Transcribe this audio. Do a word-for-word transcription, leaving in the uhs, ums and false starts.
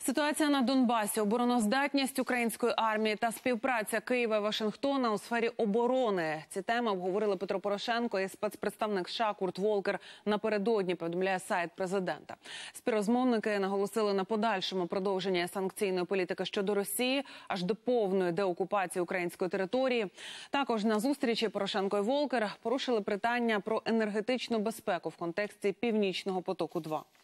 Ситуація на Донбасі, обороноздатність української армії та співпраця Києва і Вашингтона у сфері оборони. Ці теми обговорили Петро Порошенко і спецпредставник США Курт Волкер напередодні, повідомляє сайт президента. Співрозмовники наголосили на подальшому продовженні санкційної політики щодо Росії, аж до повної деокупації української території. Також на зустрічі Порошенко і Волкер порушили питання про енергетичну безпеку в контексті Північного потоку-два.